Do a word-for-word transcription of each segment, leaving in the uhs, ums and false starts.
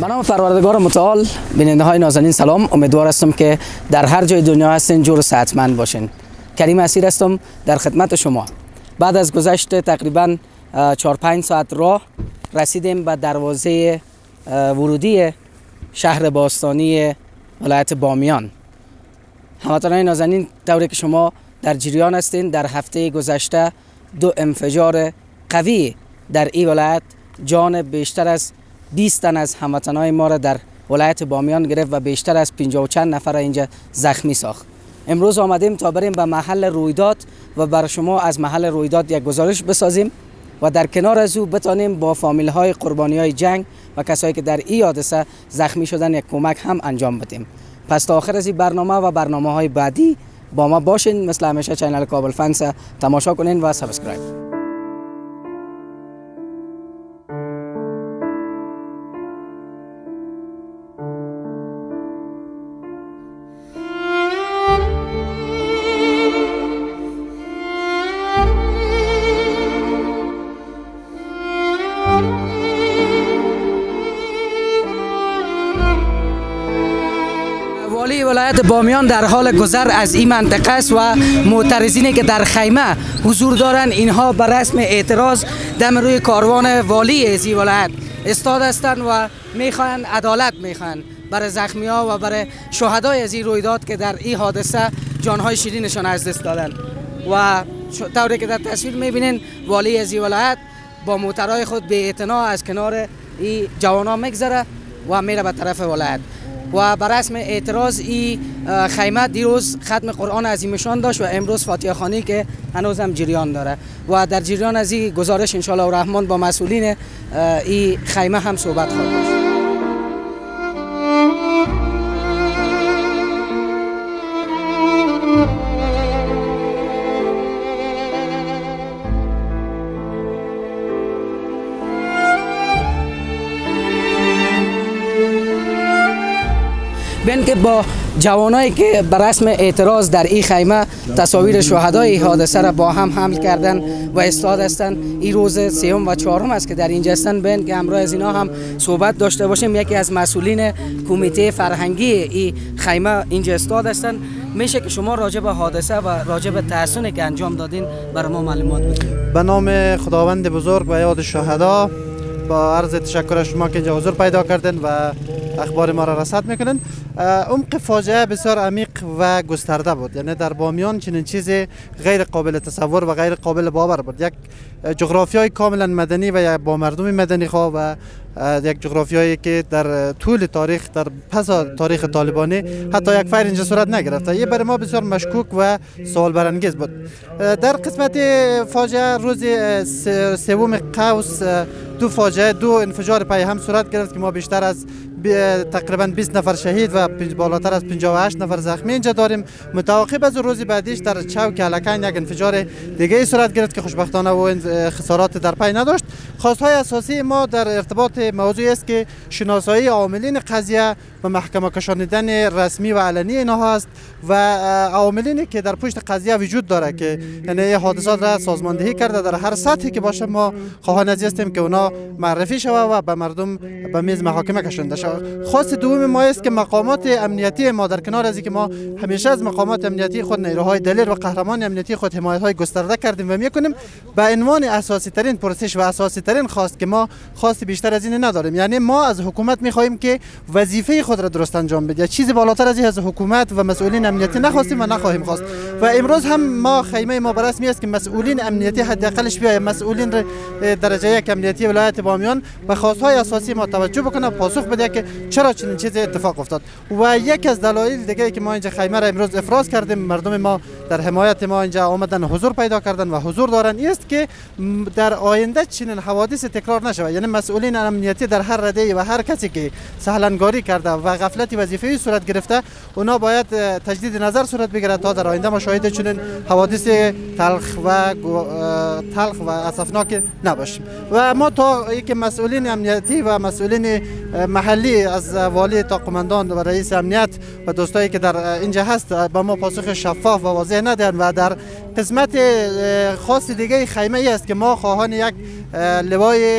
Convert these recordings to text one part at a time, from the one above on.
به نام پروردگار متعال. بیننده های نازنین سلام، امیدوار هستم که در هر جای دنیا هستین جور و صحتمند باشین. کریم اسیر هستم در خدمت شما. بعد از گذشت تقریبا چهار پنج ساعت راه رسیدیم به دروازه ورودی شهر باستانی ولایت بامیان. هموطنان نازنین، طوری که شما در جریان هستین، در هفته گذشته دو انفجار قوی در این ولایت جان بیشتر از بیست تن از هموطنان ما را در ولایت بامیان گرفت و بیشتر از پنجاه و چند نفر اینجا زخمی ساخت. امروز آمدیم تا بریم به محل رویداد و بر شما از محل رویداد یک گزارش بسازیم و در کنار از او بتانیم با فامیل های قربانی های جنگ و کسایی که در این حادثه زخمی شدن یک کمک هم انجام بدیم. پس تا آخر از این برنامه و برنامه های بعدی با ما باشین. مثل همیشه چینل کابل فنس تماشا کنین و سابسکرایب. والی ولایت بامیان در حال گذر از این منطقه است و معترضینی که در خیمه حضور دارند اینها به رسم اعتراض دم روی کاروان والی از این ولایت استاد هستند و میخواهند عدالت میخواهند برای زخمی ها و برای شهدای از این رویداد که در این حادثه جانهای شیرینشان از دست دادند. و طوری که در تصویر میبینین والی از این ولایت با موترهای خود به اعتنا از کنار این جوانا میگذره و میره به طرف ولایت. و بر رسم اعتراض این خیمه دیروز ختم قرآن عظیمشان داشت و امروز فاتحه خوانی که هنوز هم جریان داره و در جریان از این گزارش ان شاء الله الرحمن با مسئولین این خیمه هم صحبت خواهد داشت. بین که با جوانایی که بر رسم اعتراض در این خیمه تصاویر شهدای حادثه را با هم حمل کردن و استاد هستند. این روز سوم و چهارم است که در اینجا هستند. بین که همراه از اینا هم صحبت داشته باشیم. یکی از مسئولین کمیته فرهنگی این خیمه اینجا استاد هستند. میشه که شما راجع به حادثه و راجع به تحسنی که انجام دادین برای ما معلومات بدید؟ به نام خداوند بزرگ و یاد شهدا با عرض تشکر شما که اینجا حضور پیدا کردن و اخبار ما را رصد میکنن. عمق فاجعه بسیار عمیق و گسترده بود، یعنی در بامیان چنین چیزی غیر قابل تصور و غیر قابل باور بود. یک جغرافیای کاملا مدنی و با مردم مدنی خواه و یک جغرافیایی که در طول تاریخ، در پس تاریخ طالبانی حتی یک فایر اینجا صورت نگرفته. یه برای ما بسیار مشکوک و سوال برانگیز بود. در قسمت فاجعه روز سوم قوس دو فاجعه دو انفجار پای هم صورت گرفت که ما بیشتر از تقریبا بیست نفر شهید و بالاتر از پنجاه و هشت نفر زخمی اینجا داریم. متعاقب از روز بعدیش در چوک الکن یک انفجار دیگه صورت گرفت که خوشبختانه و خسارات در پی نداشت. خواستهای اساسی ما در ارتباط موضوعی است که شناسایی عاملین قضیه و محکمه کشانیدن رسمی و علنی اینها است و عاملینی که در پشت قضیه وجود داره که یعنی حادثات را سازماندهی کرده در هر سطحی که باشه ما خواهان هستیم که اونا معرفی شوه و به مردم به میز محاکمه کشانده شوه. خاص دوم ما است که مقامات امنیتی ما در کنار از اینکه ما همیشه از مقامات امنیتی خود نیروهای دلیر و قهرمان امنیتی خود حمایت های گسترده کردیم و میکنیم. به عنوان اساسی ترین پرسش و اساسی ترین خواست که ما خواست بیشتر از این نداریم، یعنی ما از حکومت میخواهیم که وظیفه خود را درست انجام بده. چیزی بالاتر از این از حکومت و مسئولین امنیتی نخواستیم و نخواهیم خواست. و امروز هم ما خیمه ما بر رسمی است که مسئولین امنیتی حداقلش بیاید، مسئولین درجه یک امنیتی ولایت بامیان و خواستهای اساسی ما توجه بکنه، پاسخ بده که چرا چنین چیزی اتفاق افتاد. و یک از دلایل دیگه که ما اینجا خیمه را امروز افراز کردیم، مردم ما در حمایت ما اینجا آمدن حضور پیدا کردن و حضور دارن، است که در آینده چنین حوادث تکرار نشود. یعنی مسئولین امنیتی در هر رده و هر کسی که سهلنگاری کرده و غفلت وظیفه‌ای صورت گرفته، اونا باید تجدید نظر صورت بگیره تا در آینده ما شاهد چنین حوادث تلخ و تلخ و اسفناک نباشیم. و ما تا اینکه مسئولین امنیتی و مسئولین محلی از والی تا قماندان و رئیس امنیت و دوستایی که در اینجا هست با ما پاسخ شفاف و واضح ندهند و در قسمت خاص دیگه خیمه ای است که ما خواهان یک لوای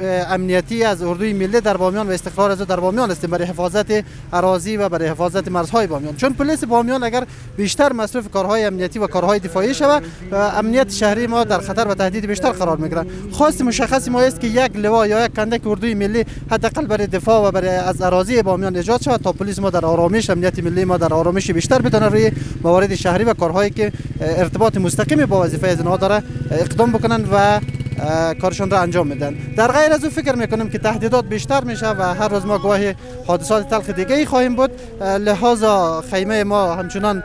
امنیتی از اردوی ملی در بامیان و استقرار از در بامیان است برای حفاظت اراضی و برای حفاظت مرزهای بامیان. چون پلیس بامیان اگر بیشتر مصروف کارهای امنیتی و کارهای دفاعی شود، امنیت شهری ما در خطر و تهدید بیشتر قرار میگیرد. خاص مشخص ما است که یک لوا یا یک کندک اردوی ملی حداقل برای دفاع و برای از اراضی بامیان ایجاد شود تا پلیس ما در آرامش، امنیت ملی ما در آرامش بیشتر بتونه روی موارد شهری و کارهایی که ارتباط مستقیم با وظیفه از اینها داره اقدام بکنن و کارشون را انجام میدن. در غیر از او فکر میکنم که تهدیدات بیشتر میشه و هر روز ما گواه حادثات تلخ دیگه ای خواهیم بود. لحاظا خیمه ما همچنان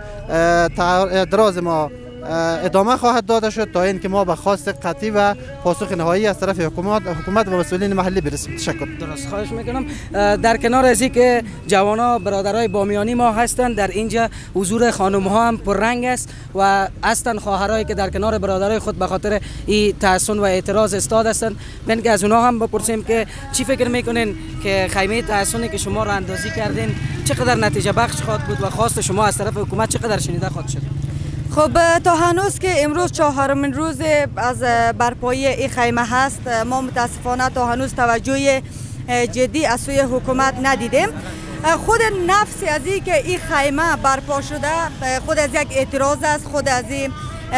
دراز ما ادامه خواهد داده شد تا اینکه ما به خواست قطعی و پاسخ نهایی از طرف حکومت حکومت و مسئولین محلی برسیم. تشکر. درست، خواهش میکنم. در کنار از اینکه جوانا برادرای بامیانی ما هستند، در اینجا حضور خانم ها هم پررنگ است و هستند خواهرایی که در کنار برادرای خود به خاطر این تحسن و اعتراض استاد هستند. من که از اونها هم بپرسیم که چی فکر میکنین که خیمه تحسنی که شما را اندازی کردین چقدر نتیجه بخش خواهد بود و خواست شما از طرف حکومت چقدر شنیده خواهد شد؟ خب تا هنوز که امروز چهارمین روز از برپایی این خیمه هست، ما متاسفانه تا هنوز توجه جدی از سوی حکومت ندیدیم. خود نفس از این که این خیمه برپا شده خود از یک اعتراض است، خود از این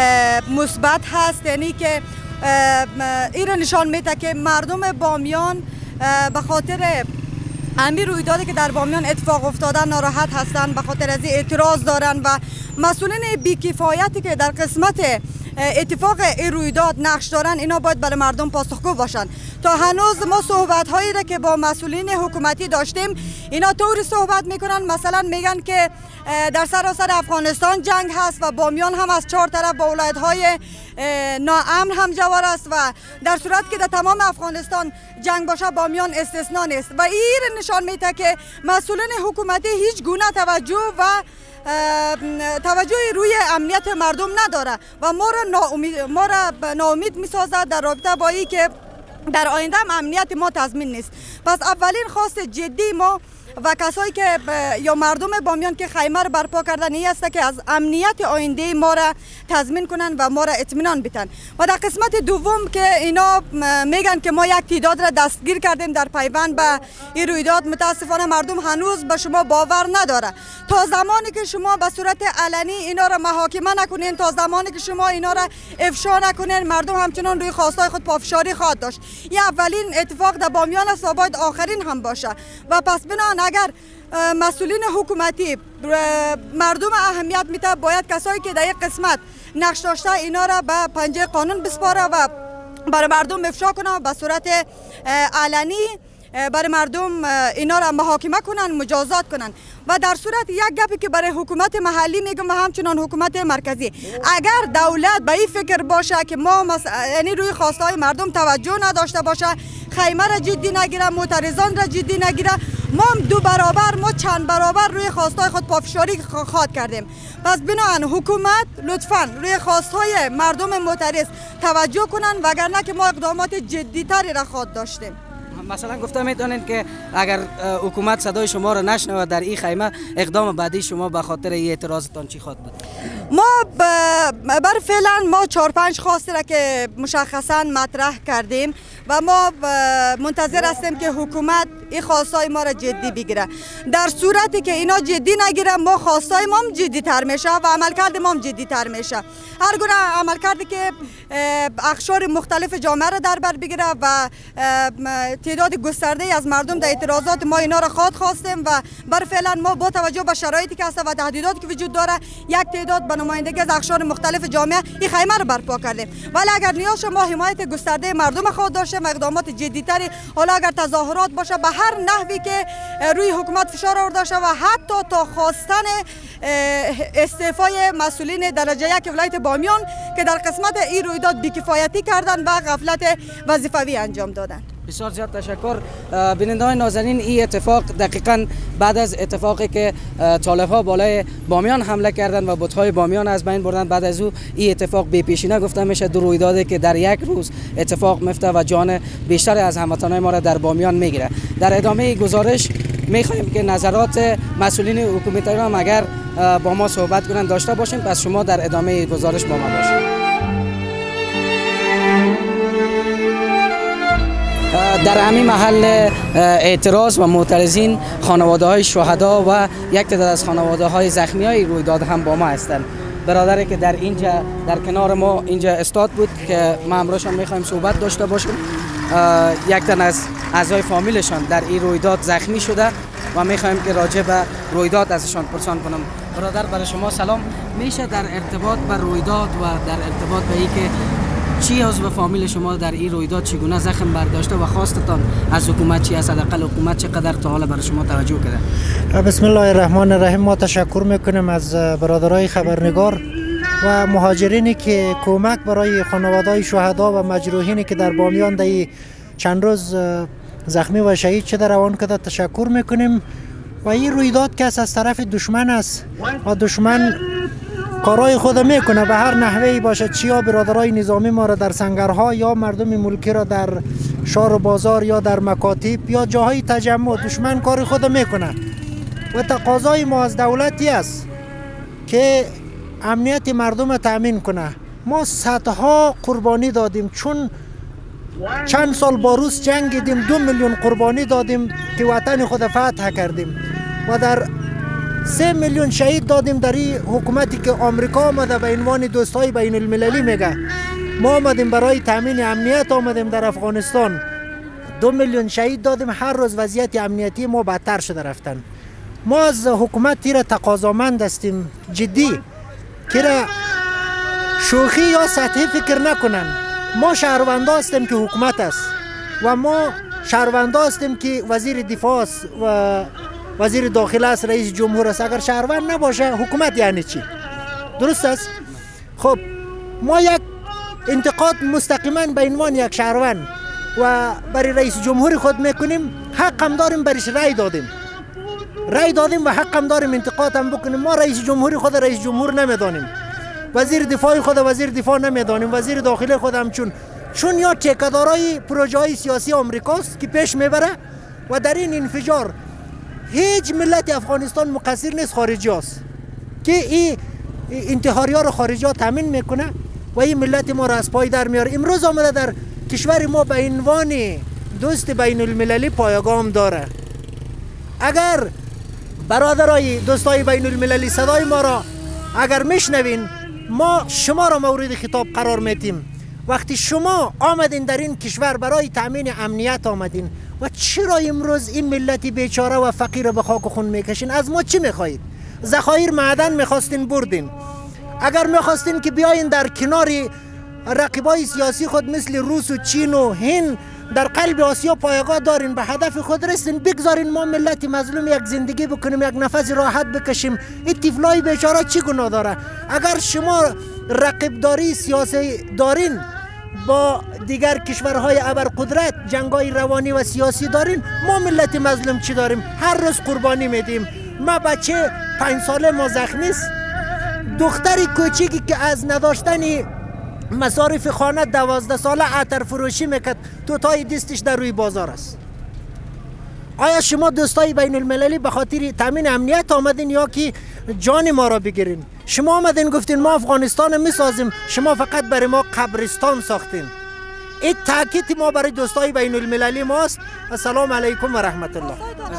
مثبت هست، یعنی که این را نشان میده که مردم بامیان به خاطر همین رویدادی که در بامیان اتفاق افتادن ناراحت هستند، به خاطر از این اعتراض دارن و مسئولین بی‌کفایتی که در قسمت اتفاق این رویداد نقش دارن اینا باید برای مردم پاسخگو باشن. تا هنوز ما صحبت هایی را که با مسئولین حکومتی داشتیم اینا طوری صحبت میکنن، مثلا میگن که در سراسر افغانستان جنگ هست و بامیان هم از چهار طرف با ولایت های ناامن همجوار است و در صورت که در تمام افغانستان جنگ باشه بامیان استثنا نیست و این نشان میده که مسئولین حکومتی هیچ گونه توجه و توجه روی امنیت مردم نداره و ما را ناامید ما را ناامید میسازد در رابطه با این که در آینده هم امنیت ما تضمین نیست. پس اولین خواست جدی ما و کسایی که یا مردم بامیان که خیمه رو برپا کردن این است که از امنیت آینده ما را تضمین کنن و ما را اطمینان بدن. و در قسمت دوم که اینا میگن که ما یک تعداد را دستگیر کردیم در پیوند به این رویداد، متاسفانه مردم هنوز به شما باور نداره. تا زمانی که شما به صورت علنی اینا را محاکمه نکنین، تا زمانی که شما اینا را افشا نکنین، مردم همچنان روی خواستای خود پافشاری خواهد داشت. این اولین اتفاق در بامیان است و باید آخرین هم باشه. و پس بنابراین اگر مسئولین حکومتی مردم اهمیت میده باید کسایی که در یک قسمت نقش داشته اینا را به پنجه قانون بسپاره و برای مردم افشا کنه، به صورت علنی برای مردم اینا را محاکمه کنن، مجازات کنن. و در صورت یک گپی که برای حکومت محلی میگم و همچنان حکومت مرکزی، اگر دولت به این فکر باشه که ما مس... یعنی روی خواستهای مردم توجه نداشته باشه، خیمه را جدی نگیره، معترضان را جدی نگیره، ما دو برابر ما چند برابر روی خواستهای خود پافشاری خواهد کردیم. پس بنابراین حکومت لطفاً روی خواستهای مردم معترض توجه کنن وگرنه که ما اقدامات جدی‌تری را خواهد داشتیم. مثلا گفته میتونین که اگر حکومت صدای شما را نشنوه در این خیمه، اقدام بعدی شما به خاطر این اعتراضتان چی خواهد بود؟ ما بر فعلا ما چهار پنج خواسته را که مشخصا مطرح کردیم و ما منتظر هستیم که حکومت این خواستای ما را جدی بگیره. در صورتی که اینا جدی نگیره ما خواستای ما هم جدی تر میشه و عملکرد ما هم جدی تر میشه. هر گونه عملکردی که اقشار مختلف جامعه را در بر بگیره و تعداد گسترده از مردم در اعتراضات ما اینا را خواهد خواستیم و بر فعلا ما با توجه به شرایطی که هست و تهدیداتی که وجود داره یک تعداد به نمایندگی از اقشار مختلف جامعه این خیمه را برپا کردیم. ولی اگر نیاز ما حمایت گسترده مردم خود داشتیم و اقدامات جدی‌تری، حالا اگر تظاهرات باشه به هر نحوی که روی حکومت فشار آورده شه و حتی تا خواستن استعفای مسئولین درجه یک ولایت بامیان که در قسمت این رویداد بی‌کفایتی کردن و غفلت وظیفوی انجام دادن. بسیار زیاد تشکر. بینندگان نازنین، این اتفاق دقیقاً بعد از اتفاقی که طالب‌ها بالای بامیان حمله کردند و بت‌های بامیان از بین بردند، بعد از او این اتفاق بی پیشینه گفته میشه. دو رویدادی که در یک روز اتفاق میفته و جان بیشتر از هموطنان ما را در بامیان میگیره. در ادامه گزارش میخواهیم که نظرات مسئولین حکومتی را اگر با ما صحبت کنند داشته باشیم. پس شما در ادامه گزارش با ما باشید. در همین محل اعتراض و معترضین خانواده های شهدا و یک تعداد از خانواده های زخمی های رویداد هم با ما هستند. برادری که در اینجا در کنار ما اینجا استاد بود که ما امروزشان میخوایم صحبت داشته باشیم. یک تن از اعضای فامیلشان در این رویداد زخمی شده و میخوایم که راجع به رویداد ازشان پرسان کنم. برادر برای شما سلام. میشه در ارتباط با رویداد و در ارتباط به این که چی عضو فامیل شما در این رویداد چگونه زخم برداشته و خواستتان از حکومت چی است؟ حداقل حکومت چقدر تا حالا برای شما توجه کرده؟ بسم الله الرحمن الرحیم. ما تشکر میکنیم از برادرای خبرنگار و مهاجرینی که کمک برای خانواده‌های شهدا و مجروحینی که در بامیان در چند روز زخمی و شهید شده روان کرده تشکر میکنیم. و این رویداد که از طرف دشمن است و دشمن کارهای خود میکنه به هر نحوهی باشه، چیا برادرای نظامی ما را در سنگرها یا مردم ملکی را در شهر و بازار یا در مکاتب یا جاهای تجمع، دشمن کار خود میکنه و تقاضای ما از دولتی است که امنیت مردم تأمین کنه. ما صدها قربانی دادیم، چون چند سال با روس جنگیدیم، دو میلیون قربانی دادیم که وطن خود فتح کردیم و در سه میلیون شهید دادیم. در این حکومتی که آمریکا آمده به عنوان دوستای بین المللی میگه، ما آمدیم برای تامین امنیت آمدیم در افغانستان، دو میلیون شهید دادیم. هر روز وضعیت امنیتی ما بدتر شده رفتن. ما از حکومت تیره تقاضامند هستیم جدی که را شوخی یا سطحی فکر نکنن. ما شهروندا هستیم که حکومت است و ما شهروندا هستیم که وزیر دفاع است و وزیر داخله است، رئیس جمهور است. اگر شهروند نباشه حکومت یعنی چی؟ درست است؟ خب ما یک انتقاد مستقیما به عنوان یک شهروند و برای رئیس جمهور خود میکنیم، حق هم داریم برش رای دادیم رای دادیم و حق هم داریم انتقاد هم بکنیم. ما رئیس جمهوری خود رئیس جمهور نمیدانیم، وزیر دفاع خود وزیر دفاع نمیدانیم، وزیر داخله خود هم چون چون یا ټیکه‌دارای پروژه های سیاسی آمریکاست که پیش میبره و در این انفجار هیچ ملت افغانستان مقصر نیست، خارجی است که این انتحاری ها رو خارجی ها تامین میکنه و این ملت ما را از پای در میاره. امروز آمده در کشور ما به عنوان دوست بین المللی پایگام داره. اگر برادرای دوستای بین المللی صدای ما را اگر میشنوین، ما شما را مورد خطاب قرار میتیم. وقتی شما آمدین در این کشور برای تامین امنیت آمدین و چرا امروز این ملتی بیچاره و فقیر به خاک و خون میکشین؟ از ما چی میخواهید؟ ذخایر معدن میخواستین بردین. اگر میخواستین که بیاین در کنار رقیبای سیاسی خود مثل روس و چین و هند در قلب آسیا پایگاه دارین، به هدف خود رسین، بگذارین ما ملت مظلوم یک زندگی بکنیم، یک نفس راحت بکشیم. این طفلای بیچاره چی گناه داره؟ اگر شما رقیبداری سیاسی دارین با دیگر کشورهای ابرقدرت، جنگای روانی و سیاسی دارین، ما ملت مظلوم چی داریم؟ هر روز قربانی میدیم. ما بچه پنج ساله ما زخمی است، دختری کوچیکی که از نداشتن مصارف خانه دوازده ساله عطر فروشی میکرد، توتای دستش در روی بازار است. آیا شما دوستای بین المللی به خاطر تامین امنیت آمدین یا که جان ما را بگیرین؟ شما آمدین گفتین ما افغانستان میسازیم، شما فقط برای ما قبرستان ساختین. این تاکید ما برای دوستای بین المللی ماست. السلام علیکم و رحمت الله.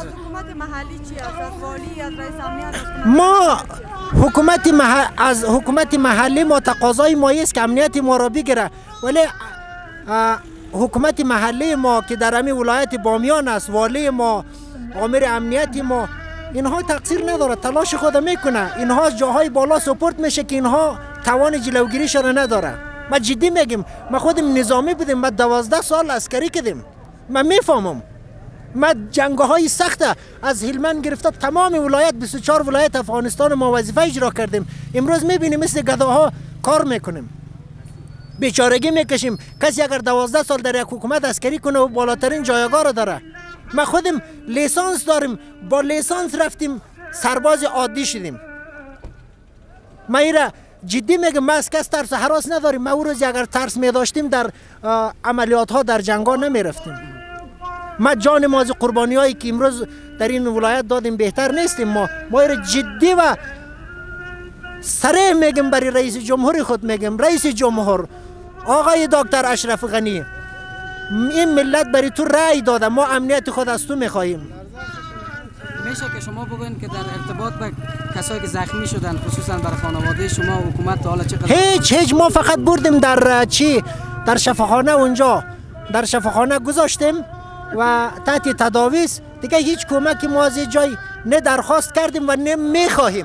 ما حکومت محل... از حکومت محلی ما تقاضای ما است که امنیت ما را بگیره، ولی حکومت محلی ما که در همین ولایت بامیان است، والی ما، آمر امنیت ما، اینها تقصیر نداره، تلاش خود میکنه. اینها جاهای بالا سپورت میشه که اینها توان جلوگیریش را نداره. ما جدی میگیم، ما خودم نظامی بودیم، ما دوازده سال عسکری کردیم، من میفهمم. ما جنگ‌های سخت از هلمند گرفته تمام ولایت بیست و چهار ولایت افغانستان ما وظیفه اجرا کردیم. امروز میبینیم مثل گداها کار میکنیم، بیچارگی میکشیم. کسی اگر دوازده سال در یک حکومت عسکری کنه و بالاترین جایگاه را داره. ما خودم لیسانس داریم، با لیسانس رفتیم سرباز عادی شدیم. ما ایره جدی میگم، ما از کس ترس و هراس نداریم. ما او روز اگر ترس میداشتیم در عملیات ها در جنگ ها نمیرفتیم. ما جان ما از قربانی هایی که امروز در این ولایت دادیم بهتر نیستیم. ما ما ایره جدی و صریح میگم برای رئیس جمهور خود میگم، رئیس جمهور آقای دکتر اشرف غنی، این ملت برای تو رأی داده، ما امنیت خود از تو میخواهیم. میشه که شما بگوین که در ارتباط به کسایی که زخمی شدن خصوصا برای خانواده شما حکومت تا حالا چقدر؟ هیچ هیچ ما فقط بردیم در چی در شفاخانه، اونجا در شفاخانه گذاشتیم و تحت تداویست. دیگه هیچ کمکی ما از جای نه درخواست کردیم و نه میخواهیم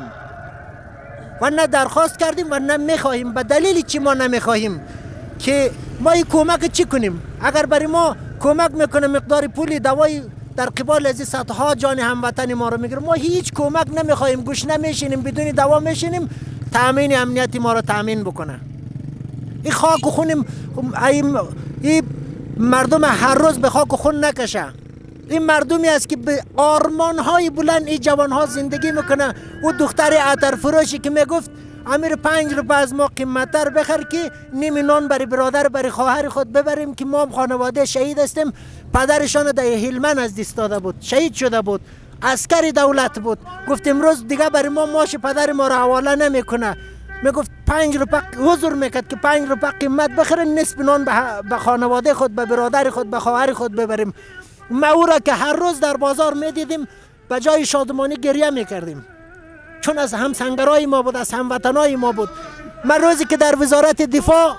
و نه درخواست کردیم و نه میخواهیم. به دلیلی چی ما نمیخواهیم که ما این کمک چی کنیم؟ اگر برای ما کمک میکنه مقدار پولی دوای در قبال از صدها جان هموطن ما رو میگیره، ما هیچ کمک نمیخواهیم، گوش نمیشینیم، بدون دوا میشینیم تامین امنیتی ما رو تامین بکنه. این خاک و خونیم، این مردم هر روز به خاک و خون نکشه. این مردمی است که به آرمان های بلند این جوان ها زندگی میکنه. او دختر عطر فروشی که میگفت امیر پنج روپه از ما قیمتر بخر که نیم نان برای برادر برای خواهر خود ببریم که ما خانواده شهید هستیم. پدرشان در هلمند از دست داده بود، شهید شده بود، عسکر دولت بود. گفت امروز دیگه برای ما ماش پدر ما را حواله نمیکنه. میگفت پنج روپه حضور میکرد که پنج روپه قیمت بخرن، نصف نان به خانواده خود، به برادر خود، به خواهر خود ببریم. ما او را که هر روز در بازار میدیدیم به جای شادمانی گریه میکردیم، چون از همسنگرای ما بود، از هموطنای ما بود. من روزی که در وزارت دفاع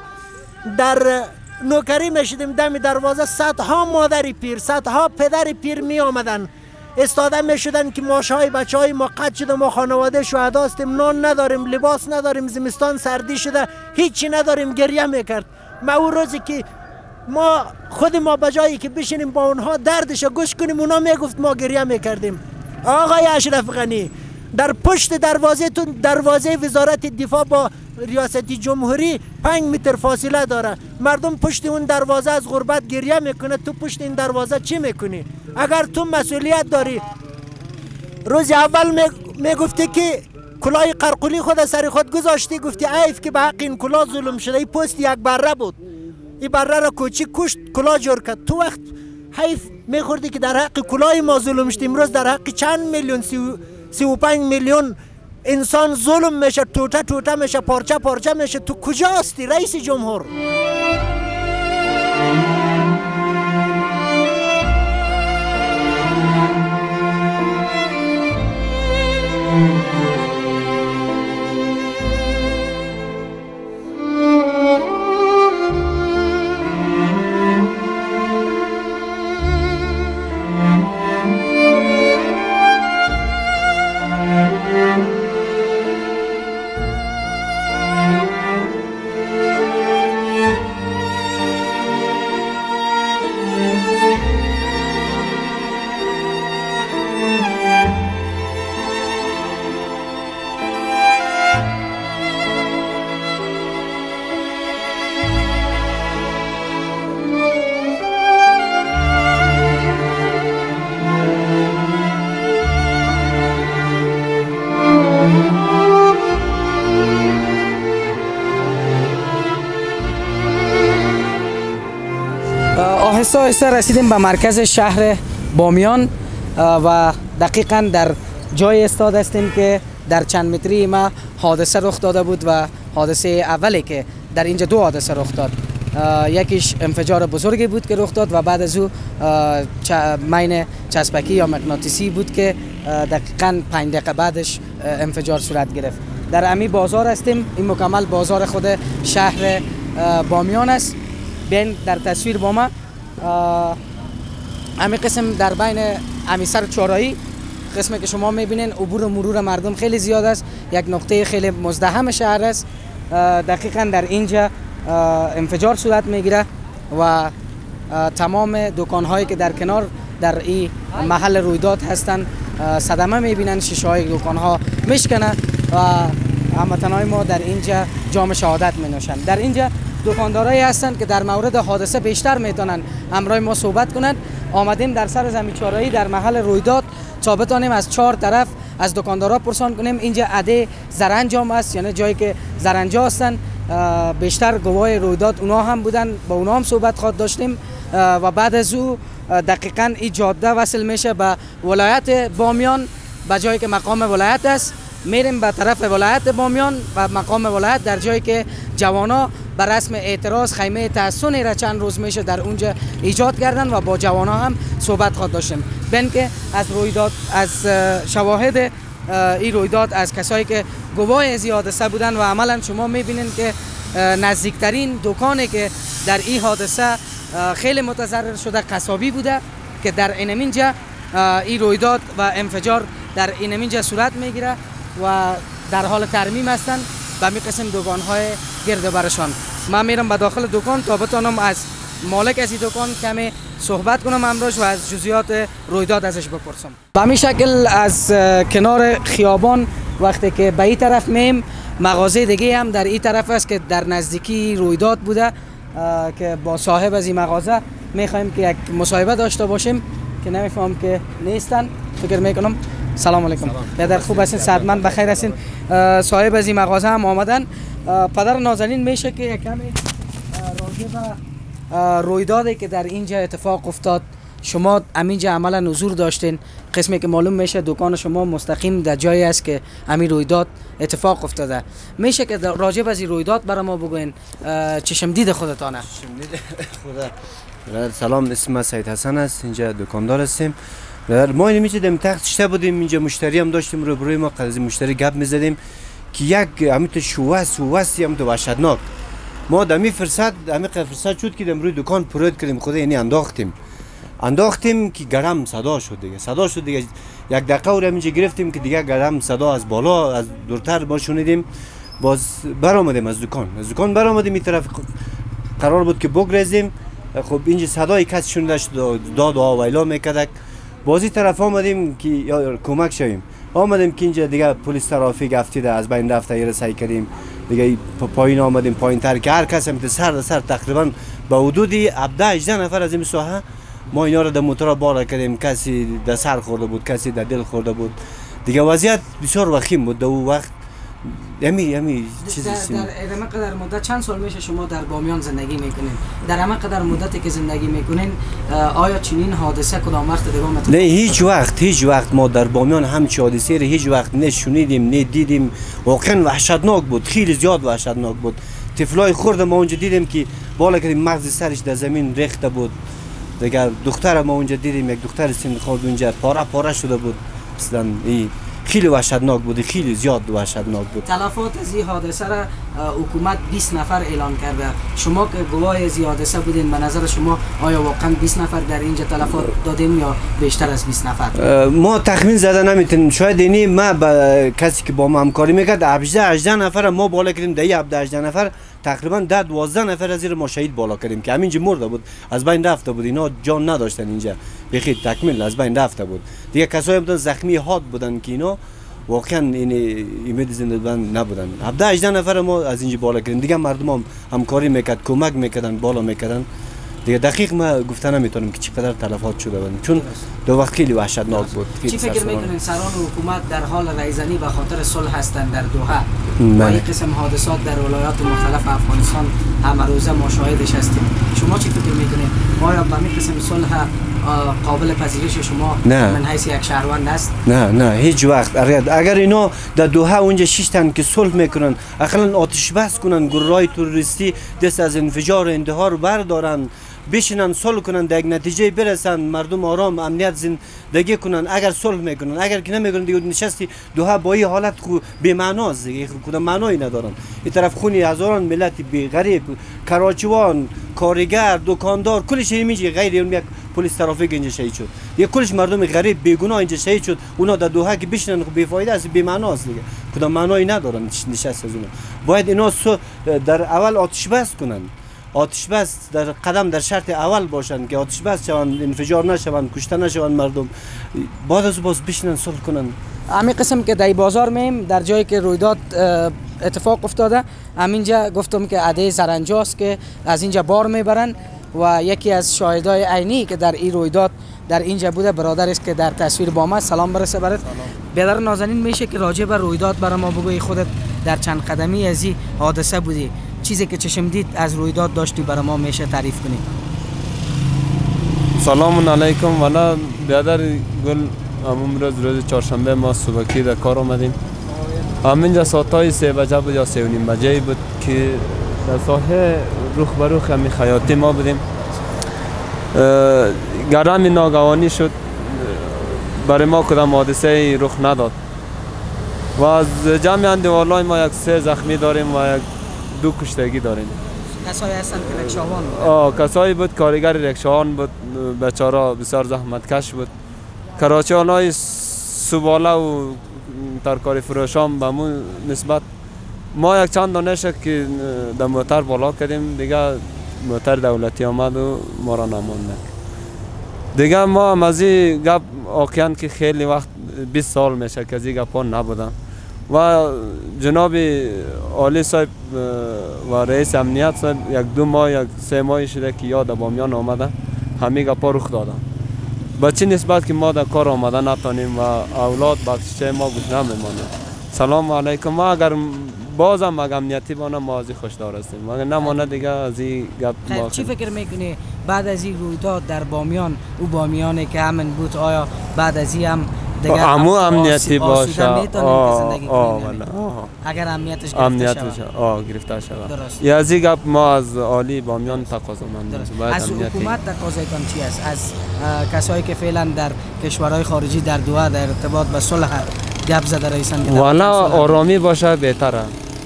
در نوکری میشدیم دم دروازه، صدها مادر پیر، صدها پدر پیر می آمدن، استاده میشدن که ماشای بچه های ما قطع شده، ما خانواده شهدا هستیم، نان نداریم، لباس نداریم، زمستان سردی شده، هیچی نداریم، گریه میکرد. ما اون روزی که ما خود ما بجایی که بشینیم با اونها دردش گوش کنیم، اونا میگفت ما گریه میکردیم. آقای اشرف غنی، در پشت دروازه تو دروازه وزارت دفاع با ریاست جمهوری پنج متر فاصله داره. مردم پشت اون دروازه از غربت گریه میکنه، تو پشت این دروازه چی میکنی؟ اگر تو مسئولیت داری، روز اول میگفتی که کلاه قرقلی خود سر خود گذاشتی، گفتی عیف که به حق این کلاه ظلم شده، این پست یک بره بود، این بره را کوچی کشت، کلاه جور کرد. تو وقت حیف میخوردی که در حق کلاه ما ظلم شدیم، امروز در حق چند میلیون سی و پنج میلیون انسان ظلم میشه، توته توته میشه، پارچه پارچه میشه. تو کجا هستی رئیس جمهور؟ آهسته آهسته رسیدیم به مرکز شهر بامیان و دقیقاً در جای استاد هستیم که در چند متری ما حادثه رخ داده بود و حادثه اولی که در اینجا دو حادثه رخ داد. یکیش انفجار بزرگی بود که رخ داد و بعد از او مین چسبکی یا مغناطیسی بود که دقیقاً پنج دقیقه بعدش انفجار صورت گرفت. در امی بازار هستیم، این مکمل بازار خود شهر بامیان است. بین در تصویر با ما امی قسم در بین امی سر چهارراهی قسمی که شما میبینین عبور و مرور مردم خیلی زیاد است، یک نقطه خیلی مزدحم شهر است. دقیقاً در اینجا انفجار صورت میگیره و تمام دکان‌هایی که در کنار در این محل رویداد هستند صدمه میبینن، شیشه های دکان‌ها میشکنه و هموطنان ما در اینجا جام شهادت مینوشن. در اینجا دکاندارایی هستند که در مورد حادثه بیشتر میتونن همراه ما صحبت کنند. آمدیم در سر زمین چهارراهی در محل رویداد تا بتانیم از چهار طرف از دکاندارا پرسان کنیم. اینجا عده زرنجام است، یعنی جایی که زرنجا هستند. بیشتر گواه رویداد اونا هم بودن، با اونا هم صحبت خواهد داشتیم و بعد از او دقیقاً این جاده وصل میشه به ولایت بامیان، به جایی که مقام ولایت است. میریم به طرف ولایت بامیان و مقام ولایت در جایی که جوانا بر رسم اعتراض خیمه تحسنی را چند روز میشه در اونجا ایجاد کردن و با جوان ها هم صحبت خواهد داشتیم. بین که از رویداد از شواهد این رویداد از کسایی که گواه از این حادثه بودن و عملا شما میبینید که نزدیکترین دکانی که در این حادثه خیلی متضرر شده قصابی بوده که در اینجا این رویداد و انفجار در اینجا صورت میگیره و در حال ترمیم هستند و می قسم دکان های گرد برشان. من میرم به داخل دکان تا بتونم از مالک از این دکان کمی صحبت کنم امروز و از جزئیات رویداد ازش بپرسم. به همین شکل از کنار خیابان وقتی که به این طرف میم مغازه دیگه هم در این طرف است که در نزدیکی رویداد بوده که با صاحب از این مغازه میخوایم که یک مصاحبه داشته باشیم که نمیفهم که نیستن. فکر میکنم. سلام علیکم. پدر خوب هستین؟ صحتمند بخیر هستین؟ صاحب از این مغازه هم آمدن. پدر نازنین میشه که یک کمی راجع به رویدادی که در اینجا اتفاق افتاد شما همینجا عملا حضور داشتین، قسمی که معلوم میشه دکان شما مستقیم در جایی است که همین رویداد اتفاق افتاده. میشه که راجع به این رویداد برای ما بگوین چشم دید خودتانه؟ چشم دید خدا. سلام، اسم سید حسن است، اینجا دکاندار هستیم. ما اینو میچیدیم تخت شته بودیم، اینجا مشتری هم داشتیم، رو بروی ما قضیه مشتری گپ میزدیم که یک همیت شوس وسی هم تو وحشتناک. ما دمی فرصت دمی فرصت شد که دم روی دکان پرود کردیم، خدا یعنی انداختیم انداختیم که گرم صدا شد دیگه صدا شد دیگه یک دقیقه رو اینجا گرفتیم که دیگه گرم صدا از بالا از دورتر ما شنیدیم. باز برآمدیم از دکان از دکان برآمدیم این طرف قرار بود که بگریزیم. خب اینجا صدای کس شنیده شد، داد و آویلا میکرد. بازی طرف آمدیم که یا کمک شویم. آمدیم که اینجا دیگه پلیس ترافیک افتیده از بین رفته یه رسایی کردیم دیگه پایین آمدیم پایین تر که هر کس هم سر سر تقریبا به حدودی هفده هجده نفر از این ساحه ما اینا رو در موتور بار کردیم. کسی در سر خورده بود، کسی در دل خورده بود دیگه. وضعیت بسیار وخیم بود در اون وقت. یمی یمی چیزی در همه قدر مدت چند سال میشه شما در بامیان زندگی میکنین؟ در همه قدر مدتی که زندگی میکنین آیا چنین حادثه کدام وقت دیگه متوقع؟ نه هیچ وقت هیچ وقت ما در بامیان همچین حادثه رو هیچ وقت نه شنیدیم نه دیدیم. واقعا وحشتناک بود، خیلی زیاد وحشتناک بود. طفلای خرد ما اونجا دیدیم که بالا کردیم مغز سرش در زمین ریخته بود. دیگه دختر ما اونجا دیدیم یک دختر سن خورد اونجا پاره پاره شده بود. اصلا این خیلی وحشتناک بود، خیلی زیاد وحشتناک بود. تلفات از این حادثه را حکومت بیست نفر اعلان کرده. شما که گواه از این حادثه بودین، به نظر شما آیا واقعا بیست نفر در اینجا تلفات دادیم یا بیشتر از بیست نفر؟ ما تخمین زده نمیتونیم. شاید اینی ما با کسی که با ما همکاری میکرد هجده هجده نفر ما بالا کردیم. در هجده هجده نفر تقریبا ده دوازده نفر از زیر ما شهید بالا کردیم که همینجا مرده بود، از بین رفته بود. اینا جان نداشتن اینجا، بخیر تکمیل از بین رفته بود دیگه. کسایی بودن زخمی حاد بودن که اینا واقعا این امید زنده بودن نبودن. هفده هجده نفر ما از اینجا بالا کردیم دیگه. مردم هم همکاری میکرد، کمک میکردن، بالا میکردن دیگه. دقیق ما گفتن نمیتونم که چقدر تلفات شده بود چون دو وقت خیلی وحشتناک بود. چی فکر میکنین سران حکومت در حال رایزنی به خاطر صلح هستند در دوحه؟ با این قسم حادثات در ولایات مختلف افغانستان همه روزه ما شاهدش هستیم. شما چی فکر میکنین؟ آیا به این قسم صلح قابل پذیرش شما من حیث یک شهروند است؟ نه نه هیچ وقت. اگر اینا در دوحه اونجا شش تن که صلح میکنن، اقلا آتش بس کنن، گروه‌های تروریستی دست از انفجار و اندهار بردارن، بشینن صلح کنن، در یک نتیجه برسن، مردم آرام امنیت زندگی کنن. اگر صلح میکنن، اگر که نمیکنن دیگه نشستی دوحه با این حالت خو بی معناست دیگه، کدام معنایی ندارن. این طرف خونی هزاران ملت بی غریب، کراچوان، کارگر، دکاندار، کلش میشه غیر اون یک پلیس ترافیک اینجا شهید شد. یه کلش مردم غریب بیگناه اینجا شهید شد. اونا در دوحه که بشینن بی فایده است، بی معناست دیگه، کدام معنایی ندارن نشست از اونا. باید اینا در اول آتش بس کنن. آتش بس در قدم در شرط اول باشن که آتش بس شوند، انفجار نشوند، کشته نشوند مردم. بعد از باز بشینن صلح کنن. همین قسم که در بازار میم در جایی که رویداد اتفاق افتاده، همینجا گفتم که عده زرنجاست که از اینجا بار میبرن و یکی از شاهدای عینی که در این رویداد در اینجا بوده برادر است که در تصویر با ما. سلام برسه برات. برادر نازنین، میشه که راجع به رویداد برای ما بگوی خودت در چند قدمی از این حادثه بودی، چیزی که چشم دید از رویداد داشتی برای ما میشه تعریف کنی؟ سلام علیکم. والا برادر گل امروز روز چهارشنبه ما صبحی در کار آمدیم. همینجا ساعتای سه بجه بود یا سه و نیم بجه بود که در ساحه روخ به روخ همین خیاطی ما بودیم. گرم ناگوانی شد، برای ما کدام حادثه رخ نداد و از جمع اندوالای ما یک سه زخمی داریم و یک دو کشتگی داریم. کسایی هستن که رکشاوان بود؟ آه کسایی بود، کارگر رکشاوان بود، بیچاره بسیار زحمتکش بود. کراچیانای سوباله و ترکاری فروشان به مون نسبت ما یک چند دانه شد که در موتر بالا کردیم، دیگه موتر دولتی آمد و ما را نمانده. دیگه ما هم از این گپ واقعا که خیلی وقت بیست سال میشه که از این گپا نبودم و جناب عالی صاحب و رئیس امنیت صاحب یک دو ماه یک سه ماه شده که یاد بامیان آمده همه گپا رخ دادن. به چه نسبت که ما در کار آمده نتانیم و اولاد بخشش ما گوش نمیمانه. سلام علیکم. ما اگر بازم اگر امنیتی بانه ما از این خوشدار هستیم، مگر نمانه دیگه از این گپ ما. چی فکر میکنی بعد از این رویداد در بامیان او بامیانی که همین بود، آیا بعد از این هم دیگه همو امنیتی باشه؟ آه اگر امنیتش گرفته امنیتش آه گرفته شود. یا از این گپ ما از عالی بامیان تقاضا مندیم. از حکومت تقاضایتان چی است؟ از کسایی که فعلا در کشورهای خارجی در دوحه در ارتباط به صلح گپ زده رئیسن؟ والا آرامی باشه بهتره.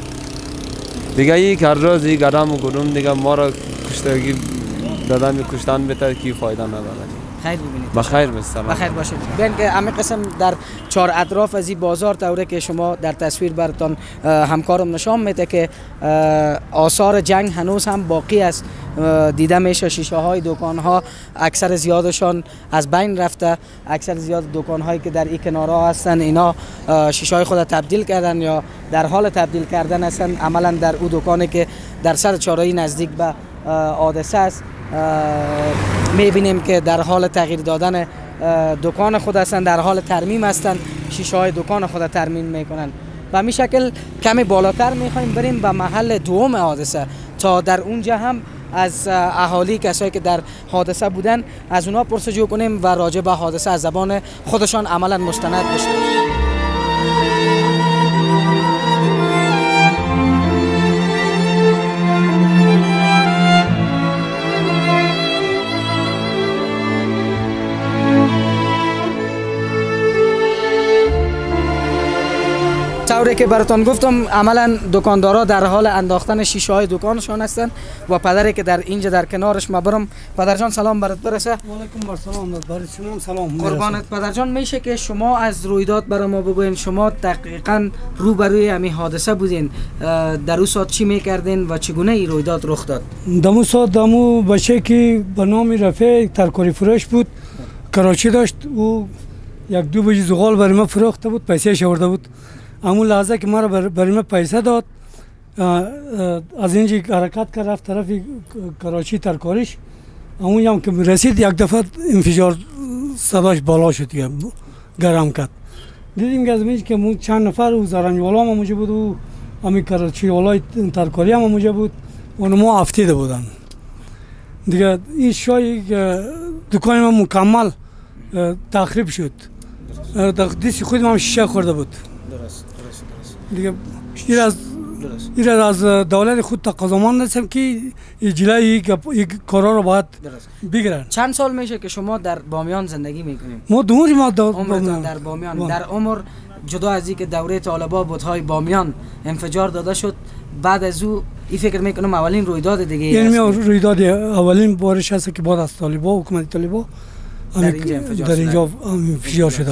دیگه یک هر روز یک گرم و گرم دیگه ما را کشتگی دادن به کشتن بهتر که فایده نداره. خیر ببینید. بخیر بسلام. بخیر باشید. ببین که همین قسم در چهار اطراف از این بازار طوره که شما در تصویر براتون همکارم نشان میده که آثار جنگ هنوز هم باقی است. دیده میشه شیشه های دکان ها اکثر زیادشان از بین رفته. اکثر زیاد دکان هایی که در این کنارها هستن اینا شیشه های خود تبدیل کردن یا در حال تبدیل کردن هستن. عملا در او دکانی که در سر چهارراه نزدیک به حادثه است میبینیم که در حال تغییر دادن دکان خود هستند، در حال ترمیم هستند، شیشه های دکان خود ترمیم میکنن. و همین شکل کمی بالاتر میخوایم بریم به محل دوم حادثه تا در اونجا هم از اهالی کسایی که در حادثه بودن از اونا پرسجو کنیم و راجع به حادثه از زبان خودشان عملا مستند بشیم. طوری که براتون گفتم عملا دکاندارا در حال انداختن شیشه های دکانشان هستند و پدری که در اینجا در کنارش ما برم. پدر جان سلام برات برسه. و علیکم السلام. برای شما سلام. قربانت پدر جان. میشه که شما از رویداد برای ما بگوین، شما دقیقاً روبروی همین حادثه بودین، در اون ساعت چی میکردین و چگونه این رویداد رخ داد؟ دمو ساعت دمو بچه که به نام رفیع ترکاری فروش بود، کراچی داشت، او یک دو بجی زغال برای ما فروخته بود، پیسه آورده بود. همون لحظه که ما را برای من پیسه داد، از اینجا حرکت کرد رفت طرف کراچی ترکاریش. همون هم که رسید یک دفعه انفجار صداش بالا شد، گرم کرد. دیدیم که از اینجا که چند نفر و زرنجوالا هم موجود بود و همین کراچی والای ترکاری هم موجود بود و ما افتیده بودن. دیگه این شای دکان ما مکمل تخریب شد. دست خود ما شیشه خورده بود. دیگه این از این از دولت خود تقاضامان هستم که اجرای این کارا رو باید بگیرن. چند سال میشه که شما در بامیان زندگی میکنید؟ ما دو عمر ما در بامیان. در بامیان با. در عمر جدا از اینکه دوره طالبا بودهای بامیان انفجار داده شد، بعد از او این فکر میکنم اولین رویداد دیگه یعنی رویداد اولین بارش هست که بعد از طالبا حکومت طالبا در اینجا انفجار در اینجا انفجار شده.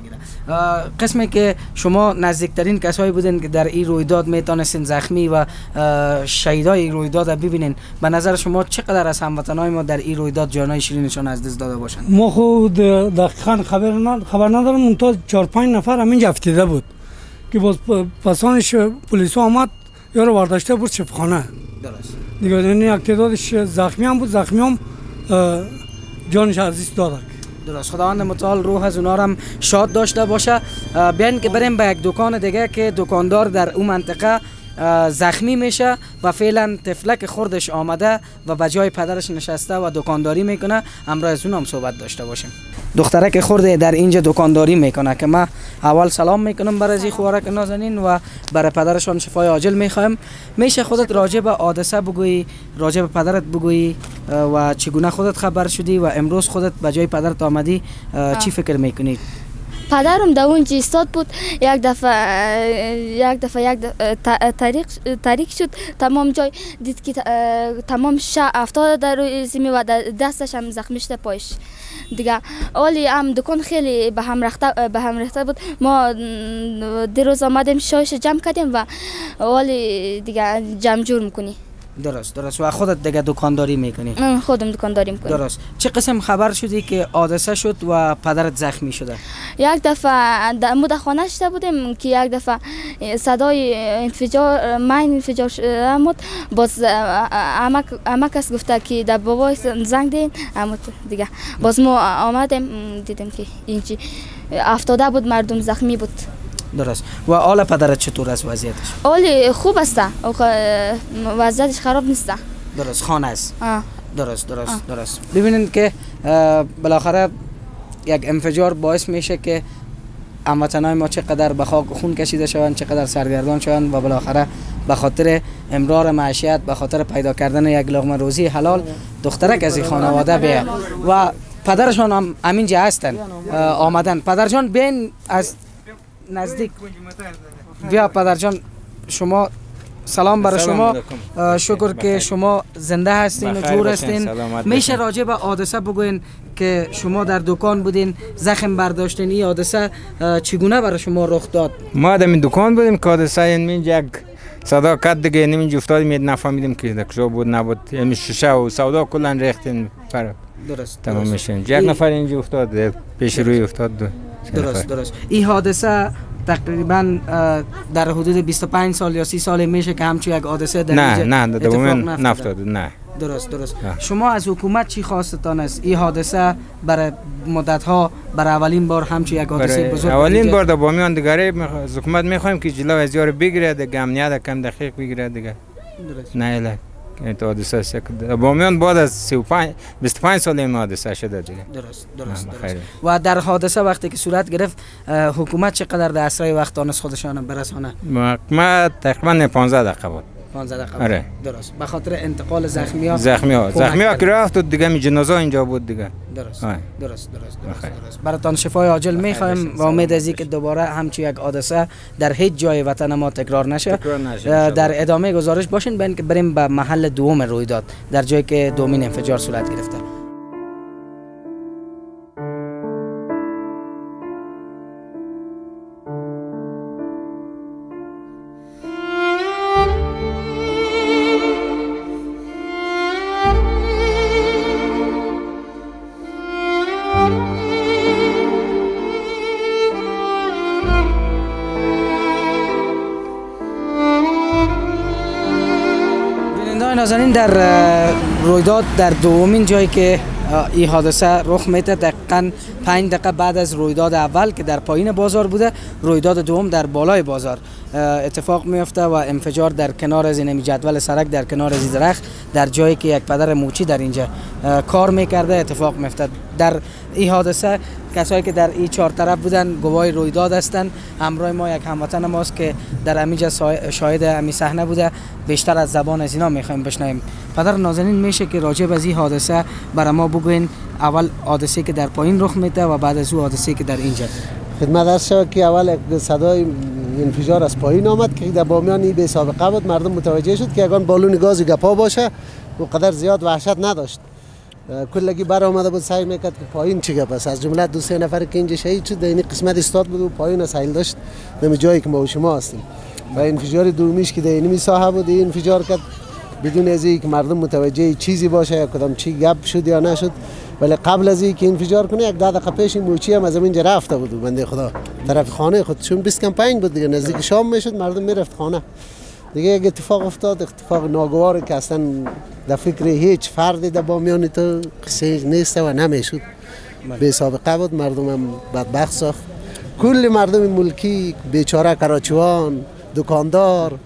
قسمی که شما نزدیکترین کسایی بودین که در این رویداد میتونستین زخمی و شهیدای این رویداد ببینین، به نظر شما چقدر از هموطنای ما در این رویداد جانای شیرینشون از دست داده باشند؟ ما خود دقیقاً خبر خبر ندارم، اون تا چهار پنج نفر همینجا افتیده بود که باز پسانش پلیس آمد یارو برداشته بود شفاخانه. درست. دیگه یعنی یک تعدادش زخمی هم بود، زخمی هم جانش از دست داد. درست. خداوند متعال روح از اونا هم شاد داشته باشه. بیاین که بریم به یک دکان دیگه که دکاندار در اون منطقه زخمی میشه و فعلا طفلک خوردش آمده و به جای پدرش نشسته و دکانداری میکنه. امروز از اون هم صحبت داشته باشیم. دخترک خورده در اینجا دکانداری میکنه که ما اول سلام میکنم برای این خوارک نازنین و برای پدرشان شفای عاجل میخوایم. میشه خودت راجع به حادثه بگویی، راجع به پدرت بگویی و چگونه خودت خبر شدی و امروز خودت به جای پدرت آمدی چی فکر میکنی؟ پدرم در اونجا ایستاد بود، یک دفعه یک دفعه یک تاریک تاریک شد، تمام جای دید که تمام شا افتاده در روی زمین و دستش هم زخمی شده پایش دیگه. اولی هم دکان خیلی به هم رفته به هم رفته بود. ما دیروز آمدیم شایش جمع کردیم و اولی دیگه جمع جور میکنی. درست درست. و خودت دیگه دکانداری میکنی؟ من خودم دکانداری میکنم. درست. چه قسم خبر شدی که حادثه شد و پدرت زخمی شده؟ یک دفعه در مود خانه شده بودیم که یک دفعه صدای انفجار ماین انفجار شده بود. باز امک امکس گفته که در بابای زنگ دین اموت دیگه. باز ما آمدیم دیدیم که اینجی افتاده بود، مردم زخمی بود. درست. و حال پدرت چطور است وضعیتش؟ حال خوب است، وضعیتش خراب نیست. درست. خانه است. آه. درست درست آه. درست. ببینید که بالاخره یک انفجار باعث میشه که هموطنان ما چقدر به خاک خون کشیده شوند، چقدر سرگردان شوند و بالاخره به خاطر امرار معیشت، به خاطر پیدا کردن یک لقمه روزی حلال دخترک از این خانواده بیه و پدرشان هم همینجا هستن آمدن. پدرجان بین از نزدیک بیا. پدرجان شما سلام برای شما. شکر که شما زنده هستین و جور هستین. میشه راجع به حادثه بگوین که شما در دکان بودین، زخم برداشتین، این حادثه چگونه برای شما رخ داد؟ ما در دکان بودیم که حادثه اینجا یک صدا کد دیگه اینجا افتاد، می نفهمیدیم که در کجا بود نبود. این شیشه و سودا کلا ریختین پر. درست. تمام میشین. یک نفر اینجا افتاد، پیش روی افتاد. درست درست. این حادثه تقریبا در حدود بیست و پنج سال یا سی سال میشه که همچون یک حادثه در نه نه در دومین نفتاد. نه درست درست. شما از حکومت چی خواستتان است؟ این حادثه برای مدت ها برای اولین بار همچون یک حادثه بزرگ اولین بار در بامیان دیگه از حکومت میخوایم که جلو از یار بگیره، دیگه امنیت کم دقیق بگیره دیگه. درست. نه اله این تو حادثه است. بامیان بعد از سی و پنج بیست و پنج سال این حادثه شده دیگه. درست درست درست. و در حادثه وقتی که صورت گرفت حکومت چقدر در اسرع وقت دانست خودشان برسانه؟ ما تقریبا پانزده دقیقه بود. پانزده دقیقه. آره. درست. به خاطر انتقال زخمی ها زخمی ها زخمی ها که رفت دیگه می جنازه اینجا بود دیگه. درست. درست درست درست, درست. براتون شفای عاجل میخوایم و امید از اینکه دوباره همچین یک حادثه در هیچ جای وطن ما تکرار نشه. تکرار نشه. در ادامه گزارش باشین ببین که بریم به محل دوم رویداد در جایی که دومین انفجار صورت گرفته. نازنین در رویداد در دومین جایی که این حادثه رخ میده دقیقاً پنج دقیقه بعد از رویداد اول که در پایین بازار بوده، رویداد دوم در بالای بازار اتفاق میفته و انفجار در کنار از این جدول سرک در کنار از درخت در جایی که یک پدر موچی در اینجا کار میکرده اتفاق میفته. در این حادثه کسایی که در این چهار طرف بودن گواهی رویداد هستند. همراه ما یک هموطن ماست که در همینجا شاهد همین صحنه بوده. بیشتر از زبان از اینا میخوایم بشنویم. پدر نازنین میشه که راجع به این حادثه برای ما بگوین، اول حادثه که در پایین رخ میده و بعد از او حادثه که در اینجا. خدمت عرض شود که اول صدای انفجار از پایین آمد که در بامیان بی سابقه بود. مردم متوجه شد که اگان بالون گاز گپا باشه و قدر زیاد وحشت نداشت. کلگی بر آمده بود سعی میکرد که پایین چه گپ است. از جمله دو سه نفر که اینجا شهید شد در این قسمت استاد بود و پایین سیل داشت در جایی که ما و شما هستیم. و انفجار دومیش که در این ساحه بود این انفجار کرد بدون از اینکه مردم متوجه چیزی باشه یا کدام چی گپ شد یا نشد. ولی قبل از اینکه انفجار کنه یک ده دقیقه پیش این موچی هم از اینجا رفته بود بنده خدا طرف خانه خود، چون بیست کم پنج بود دیگه، نزدیک شام میشد مردم میرفت خانه دیگه. یک اتفاق افتاد، اتفاق ناگوار که اصلا در فکر هیچ فردی در بامیان تو قصه نیست و نمیشد. بی سابقه بود، مردم هم بدبخت ساخت. کل مردم ملکی بیچاره، کراچوان، دکاندار،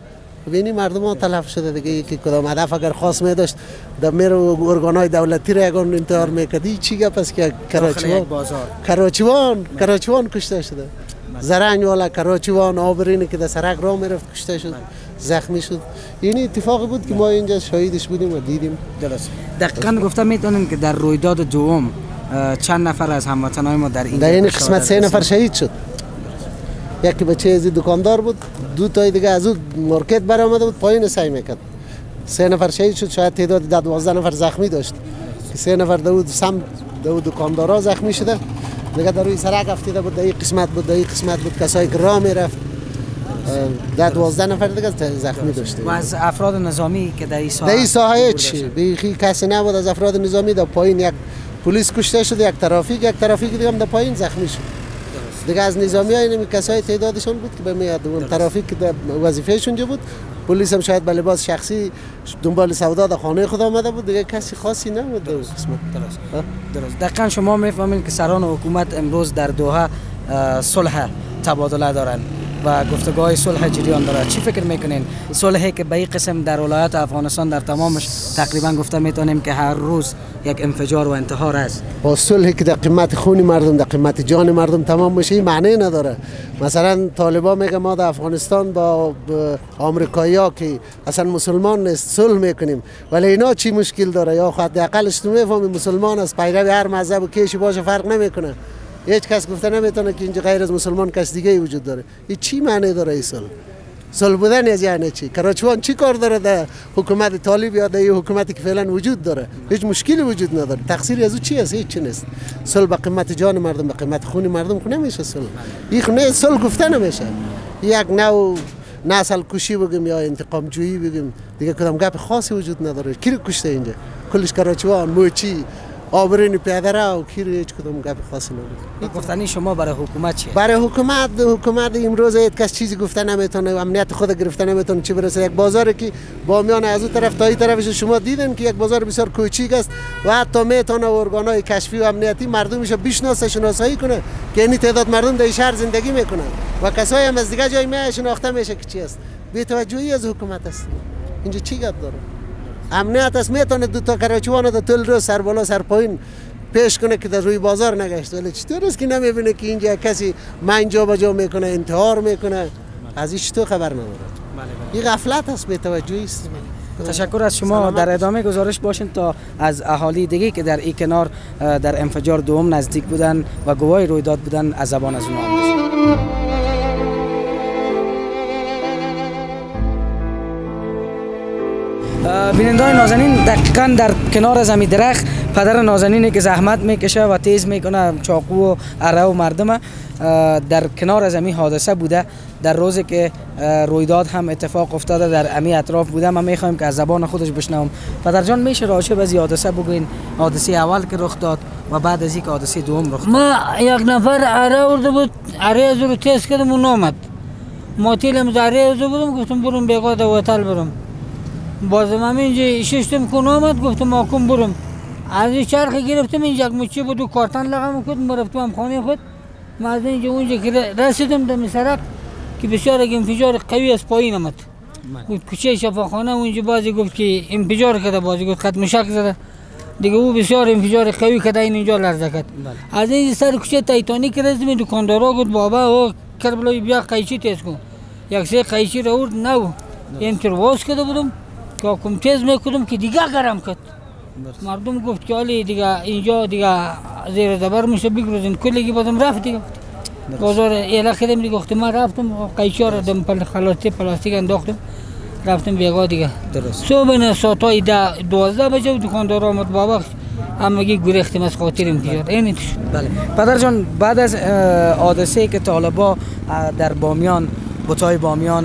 ببینی مردم ها تلف شده دیگه. یکی کدام هدف اگر خاص می داشت در میر ارگانهای دولتی را یگان انتحار میکردی چی گپ است که کراچیوان کراچیوان کراچیوان کشته شده. زرنج والا کراچیوان آبرینی که در سرک راه میرفت کشته شد، زخمی شد. یعنی اتفاقی بود که ما اینجا شاهدش بودیم و دیدیم. درست. دقیقاً گفته میتونین که در رویداد دوم چند نفر از هموطنای ما در این در این قسمت سه نفر شهید شد. یکی بچه از دکاندار بود، دو تای دیگه از اون مارکت برآمده بود پایین سعی میکرد. سه نفر شهید شد، شاید تعداد ده دوازده نفر زخمی داشت. سه نفر داود سم داود دکاندارا زخمی شده. دیگه در روی سرک افتاده بود، در این قسمت بود، در این قسمت بود، کسایی که راه میرفت. ده دوازده نفر دیگه زخمی داشته. و از افراد نظامی که در این ساحه در این ساحه چی؟ بیخی کسی نبود از افراد نظامی. در پایین یک پلیس کشته شد، یک ترافیک، یک ترافیک دیگه هم در پایین زخمی شد. دیگه از نظامی ها این کسای تعدادشون بود که به میاد اون ترافیک در وظیفهشون جو بود. پلیس هم شاید به لباس شخصی دنبال سودا در خانه خود آمده بود، دیگه کسی خاصی نبود در قسمت. درست. درست. دقیقاً شما میفهمید که سران حکومت امروز در دوحه صلح تبادله دارند و گفتگوهای صلح جریان دارد. چی فکر میکنین؟ صلحی که به این قسم در ولایت افغانستان در تمامش تقریبا گفته میتونیم که هر روز یک انفجار و انتحار است. با صلحی که در قیمت خون مردم، در قیمت جان مردم تمام میشه، این معنی نداره. مثلا طالبان میگه ما در افغانستان با آمریکایی‌ها که اصلا مسلمان نیست صلح میکنیم، ولی اینا چی مشکل داره؟ یا حداقلش تو میفهمی مسلمان است، پیرو هر مذهب و کیشی باشه فرق نمیکنه. هیچ کس گفته نمیتونه که اینجا غیر از مسلمان کس دیگه وجود داره. این چی معنی داره این صلح؟ صلح بودن از یعنی چی؟ کراچوان چی کار داره در حکومت طالب یا در حکومتی که فعلا وجود داره؟ هیچ مشکلی وجود نداره. تقصیر از او چی است؟ هیچ چی نیست. صلح به قیمت جان مردم، به قیمت خون مردم خو نمیشه صلح. این نه صلح گفته نمیشه. یک نوع نسل کشی بگیم یا انتقام جویی بگیم، دیگه کدام گپ خاصی وجود نداره. کی رو کشته اینجا؟ کلش کراچوان، موچی، آبرین پیاده‌رو، کی رو هیچ کدام گپ خاصی نداره. گفتنی شما برای حکومت چیه؟ برای حکومت حکومت امروز هیچ کس چیزی گفته نمیتونه، امنیت خود گرفته نمیتونه. چی برسه یک بازاری که بامیان از اون طرف تا این طرفش شما دیدن که یک بازار بسیار کوچیک است و حتی میتونه ارگان‌های کشفی و امنیتی مردمش بشناسه، شناسایی کنه که این تعداد مردم در شهر زندگی میکنن و کسایی هم از دیگه جای میای شناخته میشه که چی است. بی‌توجهی از حکومت است. اینجا چی گپ داره؟ امنیت است، میتونه دو تا کراچوان تا طول روز سر بالا سر پایین پیش کنه که در روی بازار نگشت، ولی چطور است که نمیبینه که اینجا کسی من جا به جا میکنه، انتحار میکنه؟ از این چطور خبر نداره؟ این غفلت است، بی‌توجهی است. تشکر از شما. در ادامه گزارش باشین تا از اهالی دیگه که در این کنار در انفجار دوم نزدیک بودن و گواهی رویداد بودن از زبان از اونها بشنویم. بینندگان نازنین، دقیقاً در کنار زمین درخت پدر نازنینی که زحمت میکشه و تیز میکنه چاقو و اره و مردم در کنار زمین حادثه بوده. در روزی که رویداد هم اتفاق افتاده در امی اطراف بوده. ما میخوایم که از زبان خودش بشنوم. پدر جان میشه راجع به این حادثه بگوین؟ حادثه اول که رخ داد و بعد از اینکه حادثه دوم رخ داد. ما یک نفر اره ورده بود، اره از رو تیز کردم و نامد. ما تیلم اره از بودم، گفتم برم بیگاه در هتل برم. بازم هم اینجا ششتم کن آمد، گفتم آکم برم. از این چرخ گرفتم، اینجا یک مچی بود و کارتن لغم کردم، رفتم هم خانه خود. ما از اینجا اونجا که رسیدم دم سرک که بسیار یک انفجار قوی از پایین آمد. گفت کوچه شفاخانه اونجا بازی گفت که انفجار کرده، بازی گفت ختم شک زده. دیگه او بسیار انفجار قوی کرده، این اینجا لرزه کرد. از این سر کوچه تایتانیک رسیدم، دکاندارا گفت بابا او کربلای بیا قیچی تیز کن. یک سه قیچی را آورد نو. این ترواز کرده بودم که حکم تیز میکردم که دیگه گرم کرد. مردم گفت که حالی دیگه اینجا دیگه زیر زبر میشه بگروزین. کلگی بازم رفت دیگه. بازار ایلا کردم دیگه، گفتم من رفتم قیچی ها را دم پل خلاصی پلاستیک انداختم، رفتم بیگاه دیگه. صبح ساعتای ده دوازده بجه دکاندار آمد بابا همگی گریختیم از خاطر انفجار. این بله پدر جان، بعد از حادثه که طالبا در بامیان بوتای بامیان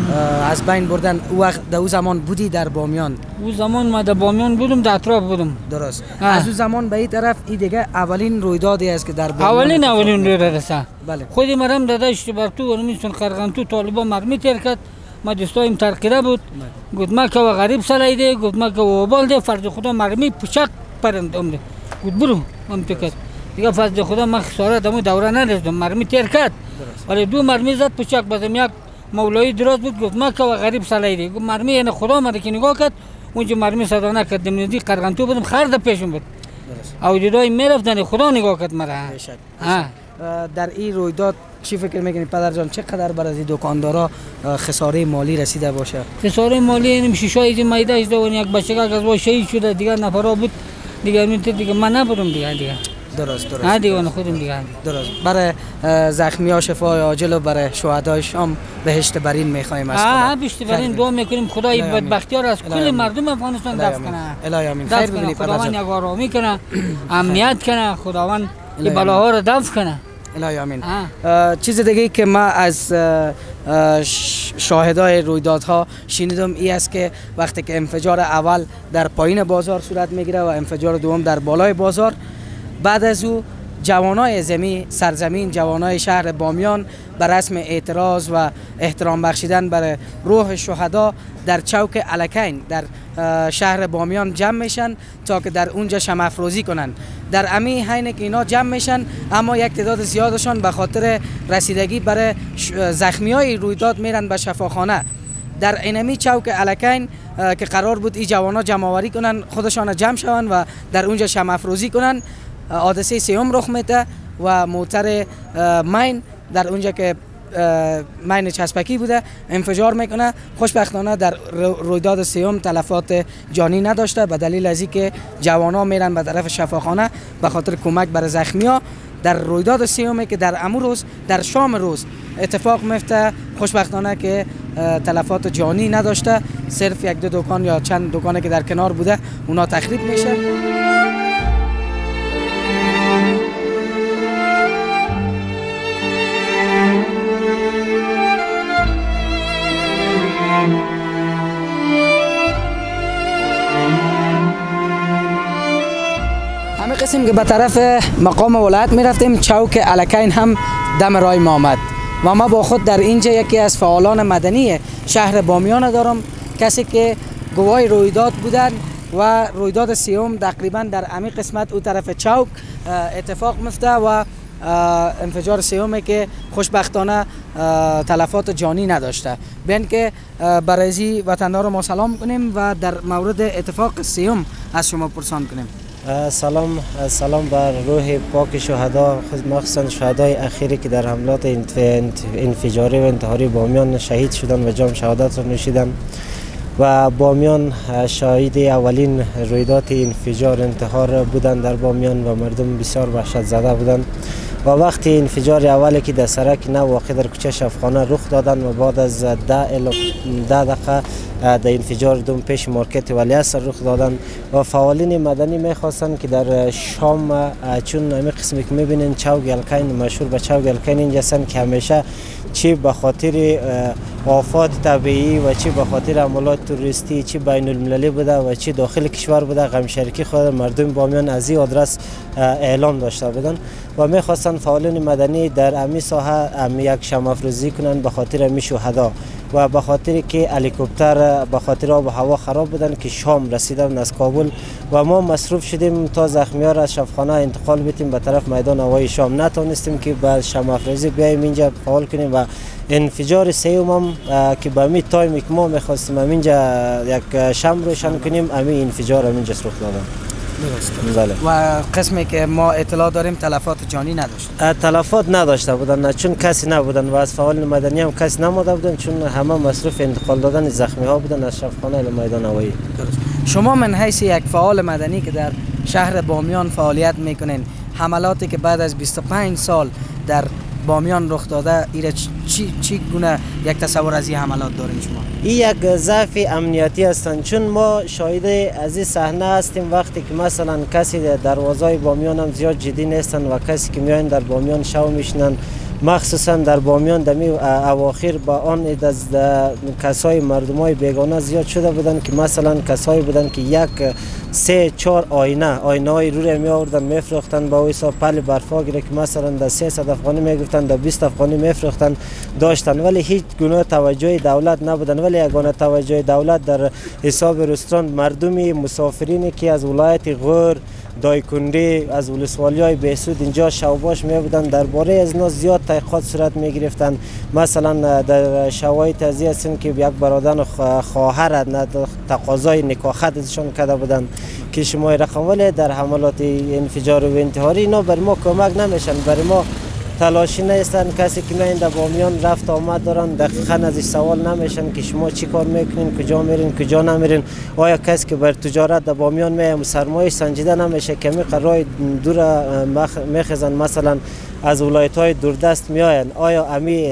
از بین بردن، او وقت در او زمان بودی در بامیان؟ او زمان ما در بامیان بودم، در اطراف بودم. درست. از او زمان به این طرف این دیگه اولین رویدادی است که در بامیان اولین اولین رویداد است. بله. خودی مرم داداش بر تو ورمیستون خرغنتو طالبا مرمی تیر کرد، ما دستایم ترقیره بود. گفت ما که غریب سلایده، گفت ما که وبال ده، فرض خدا مرمی پچک پرند عمره. گفت برو هم تکت دیگه، فرض خدا ما خسارت همون دوره نداشتم، مرمی تیر کرد. ولی دو مرمی زد پچک، بازم یک مولایی دراز بود گفت ما که غریب سالایی دی گفت مرمی یعنی خدا مرا که نگاه کرد اونجا مرمی صدا نکرد نزدیک قرغنتو بودم خرد پیشم بود او دیدای میرفتن خدا نگاه کرد مرا ها در این رویداد چی فکر میکنید پدر جان چقدر بر از این دکاندارا خساره مالی رسیده باشه؟ خساره مالی این شیشای این میده است و یک بچه که از وای شهید شده دیگه نفرا بود دیگه من دیگه من نبودم دیگه دیگه درست درست ها دیگه خودم دیگه درست برای زخمی ها شفای عاجل و برای شهدای شام بهشت برین میخوایم از خدا ها بهشت برین دعا میکنیم خدا این بدبختیار از کل مردم افغانستان دفع کنه الهی آمین خیر ببینید خداوند یک آرامی کنه امنیت کنه خداوند این بلاها رو دفع کنه الهی آمین. چیز دیگه که ما از شاهدای رویدادها شنیدم این است که وقتی که انفجار اول در پایین بازار صورت میگیره و انفجار دوم در بالای بازار، بعد از او جوانای زمین سرزمین جوانای شهر بامیان بر رسم اعتراض و احترام بخشیدن برای روح شهدا در چوک الکین در شهر بامیان جمع میشن تا که در اونجا شمع افروزی کنن. در امی حین که اینا جمع میشن اما یک تعداد زیادشان به خاطر رسیدگی برای زخمیای رویداد میرن به شفاخانه. در اینمی چوک الکین که قرار بود این جوانا جمع آوری کنن خودشان جمع شون و در اونجا شمع افروزی کنن، حادثه سیوم رخ میده و موتر مین در اونجا که مین چسبکی بوده انفجار میکنه. خوشبختانه در رویداد سیوم تلفات جانی نداشته به دلیل از اینکه جوانا میرن به طرف شفاخانه به خاطر کمک برای زخمیا. در رویداد سیومی که در امو روز در شام روز اتفاق میفته خوشبختانه که تلفات جانی نداشته، صرف یک دو دکان یا چند دکانی که در کنار بوده اونا تخریب میشه. همه قسم که به طرف مقام ولایت می رفتیم چوک الکین هم دم رای ما آمد و ما با خود در اینجا یکی از فعالان مدنی شهر بامیان دارم، کسی که گواه رویداد بودن و رویداد سیوم تقریبا در امی قسمت او طرف چوک اتفاق میفته و انفجار سیومی که خوشبختانه تلفات جانی نداشته. بین که برای وطندار رو ما سلام کنیم و در مورد اتفاق سیوم از شما پرسان کنیم. سلام سلام بر روح پاک شهدا، مخصوصا شهدای اخیری که در حملات انفجاری و انتحاری بامیان شهید شدن و جام شهادت را نوشیدن و بامیان شاهد اولین رویداد انفجار انتحار بودند در بامیان و مردم بسیار وحشت زده بودند و وقتی انفجار اولی که در سرک نو واقع در کوچه شفاخانه رخ دادن و بعد از ده الی ده دقیقه در انفجار دوم پیش مارکت ولیعصر رخ دادن و فعالین مدنی میخواستن که در شام چون همین قسمی که میبینین چوک الکین مشهور به چوک الکین اینجا هستن که همیشه چی به خاطر آفات طبیعی و چی به خاطر عملات توریستی چی بین المللی بوده و چی داخل کشور بوده غمشریکی خود مردم بامیان از این آدرس اعلام داشته بودن و میخواستن فعالین مدنی در امی ساحه امی یک شمع افروزی کنن به خاطر امی شهدا و به خاطر که هلیکوپتر به خاطر آب و هوا خراب بودن که شام رسیدن از کابل و ما مصروف شدیم تا زخمی‌ها را از شفاخانه انتقال بدیم به طرف میدان هوایی شام. نتونستیم که با شمع افروزی بیایم اینجا فعال کنیم و انفجار سیوم هم که به می تایمی که ما میخواستیم اینجا یک شمع روشن کنیم امی انفجار هم اینجا رخ دادن. بله. و قسمی که ما اطلاع داریم تلفات جانی نداشت. تلفات نداشته بودن نه چون کسی نبودن و از فعال مدنی هم کسی نموده بودن چون همه مصروف انتقال دادن زخمی ها بودن از شفاخانه الی میدان هوایی. شما من حیث یک فعال مدنی که در شهر بامیان فعالیت میکنین حملاتی که بعد از بیست و پنج سال در بامیان رخ داده ایره چی چی گونه یک تصور از این حملات دارین شما؟ این یک ضعف امنیتی هستند چون ما شاهد از این صحنه هستیم وقتی که مثلا کسی در دروازه بامیان هم زیاد جدی نیستن و کسی که میاین در بامیان شو میشنن مخصوصا در بامیان دمی اواخر با آن از کسای مردمای بیگانه زیاد شده بودن که مثلا کسایی بودن که یک سه چهار آینه آینه های روی می آوردن میفروختن با حساب پل برفا گیره که مثلا در سیصد افغانی میگفتن در بیست افغانی میفروختن داشتن ولی هیچ گونه توجه دولت نبودن ولی یگانه توجه دولت در حساب رستوران مردمی مسافرینی که از ولایت غور دایکنده از ولسوالی های بهسود اینجا شوباش می بودن. درباره از اینا زیاد تحقیقات صورت می گرفتن. مثلا در شواهد تازی هستند که یک برادر خواهر تقاضای نکاح ازشان کرده بودن که شما رقم، ولی در حملات انفجار و انتحاری اینا بر ما کمک نمیشن، برای ما تلاشی نیستن. کسی که میایند در بامیان رفت آمد دارن دقیقاً ازش سوال نمیشن که شما چی کار میکنین، کجا میرین، کجا نمیرین. آیا کسی که بر تجارت در بامیان میایم سرمایه سنجیده نمیشه که می قرار دور میخزن، مثلا از ولایت های دوردست میاین، آیا امی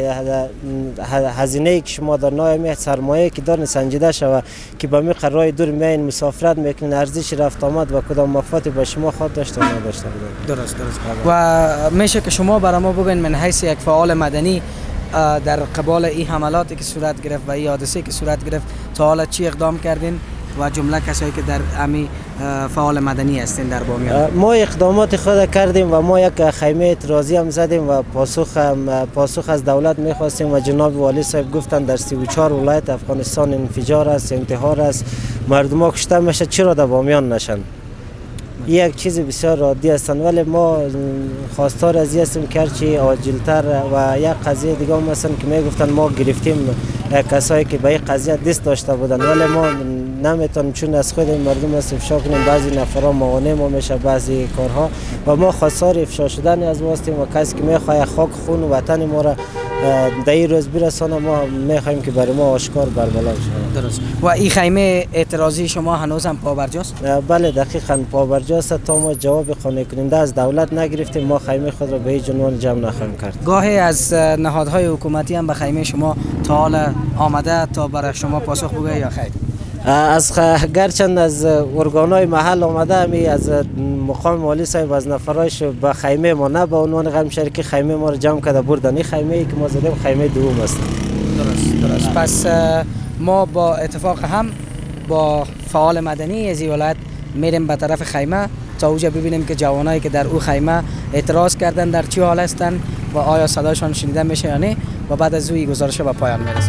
هزینه که شما در نای می سرمایه که دارن سنجیده شوه که به می قرار دور میاین مسافرت میکنین، ارزش رفت آمد و کدام مفاتی به شما خود داشته یا نداشته بودن؟ درست درست. و میشه که شما برای ما بگین من حیث یک فعال مدنی در قبال این حملاتی که صورت گرفت و این حادثه که صورت گرفت تا حالا چی اقدام کردین و جمله کسایی که در امی فعال مدنی هستین در بامیان؟ ما اقدامات خود کردیم و ما یک خیمه اعتراضی هم زدیم و پاسخ پاسخ از دولت میخواستیم و جناب والی صاحب گفتن در سی و چهار ولایت افغانستان انفجار است، انتحار است، مردم ها کشته میشه، چرا در بامیان نشن؟ یک چیز بسیار عادی هستند، ولی ما خواستار از هستیم که هرچی عاجلتر و یک قضیه دیگه هم مثلا که میگفتن ما گرفتیم کسایی که به این قضیه دست داشته بودن، ولی ما نمیتونیم چون از خود مردم است افشا کنیم. بعضی نفرها موانع ما میشه بعضی کارها و ما خواستار افشا شدن از ما هستیم و کسی که میخواد خاک خون وطن ما را در این روز برسانه ما میخوایم که برای ما آشکار بربلا بشه. درست. و این خیمه اعتراضی شما هنوز هم پابرجاست؟ بله دقیقاً پابرجاست. تا ما جواب خانه کننده از دولت نگرفتیم ما خیمه خود را به هیچ عنوان جمع نخواهیم کرد. گاهی از نهادهای حکومتی هم به خیمه شما تا حالا آمده تا برای شما پاسخ بگه یا خیر؟ از گرچند از ارگانهای محل آمده همی از مقام والی صاحب از نفرایش به خیمه ما نه به عنوان غم شرکی خیمه ما رو جمع کرده بردن. این خیمه ای که ما زدیم خیمه دوم است. درست درست. پس ما با اتفاق هم با فعال مدنی از ولایت میریم به طرف خیمه تا اوجا ببینیم که جوانایی که در او خیمه اعتراض کردن در چه حال هستند و آیا صدایشان شنیده میشه یا نه و بعد از اوی گزارش به پایان میرسیم.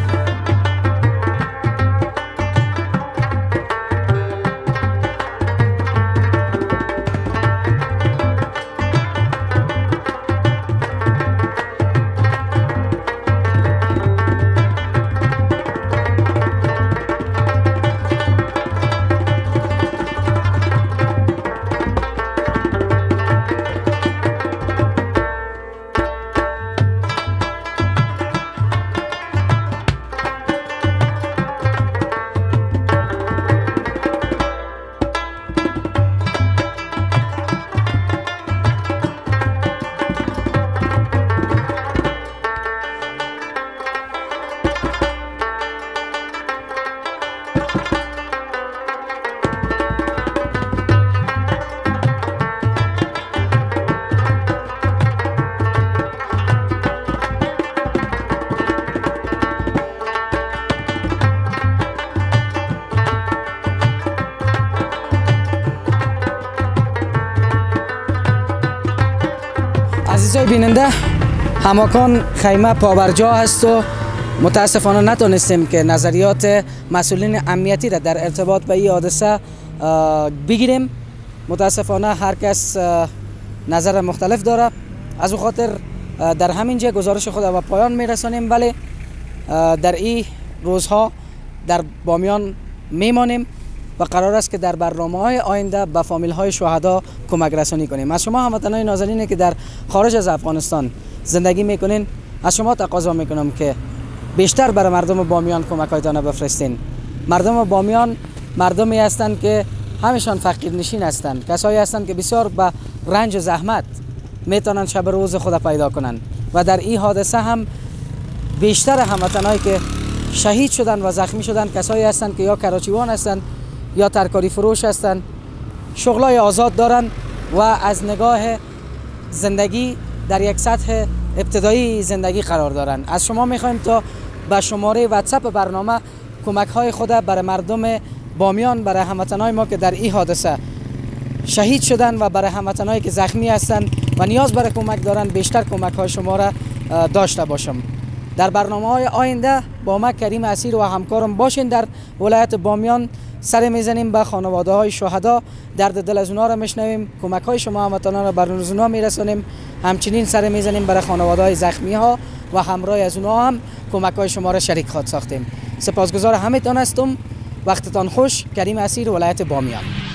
عزیزای بیننده، هماکان خیمه پابرجا هست و متاسفانه نتونستیم که نظریات مسئولین امنیتی را در ارتباط به این حادثه بگیریم. متاسفانه هر کس نظر مختلف داره، از او خاطر در همین جا گزارش خود به پایان میرسانیم، ولی در این روزها در بامیان میمانیم و قرار است که در برنامه‌های آینده به فامیل‌های شهدا کمک رسانی کنیم. از شما هموطنان نازنین که در خارج از افغانستان زندگی میکنین، از شما تقاضا میکنم که بیشتر برای مردم بامیان کمک‌هایتان بفرستین. مردم بامیان مردمی هستند که همیشان فقیرنشین هستند، کسایی هستند که بسیار به رنج و زحمت میتونن شب روز خود پیدا کنند و در این حادثه هم بیشتر هموطنایی که شهید شدن و زخمی شدن کسایی هستند که یا کراچیوان هستند یا ترکاری فروش هستند، شغلای آزاد دارن و از نگاه زندگی در یک سطح ابتدایی زندگی قرار دارن. از شما میخوایم تا به شماره واتساپ برنامه کمک های خود برای مردم بامیان، برای هموطنای ما که در این حادثه شهید شدن و برای هموطنایی که زخمی هستند و نیاز برای کمک دارن بیشتر کمک های شما را داشته باشم. در برنامه های آینده با ما کریم اسیر و همکارم باشین در ولایت بامیان سر میزنیم به خانواده های شهدا، درد دل از اونها را میشنویم، کمک های شما هموطنان را بر اونها میرسانیم. همچنین سر میزنیم برای خانواده های زخمی ها و همراه از اونها هم کمک های شما را شریک خواهد ساختیم. سپاسگزار همتان هستم. وقتتان خوش. کریم اسیر، ولایت بامیان.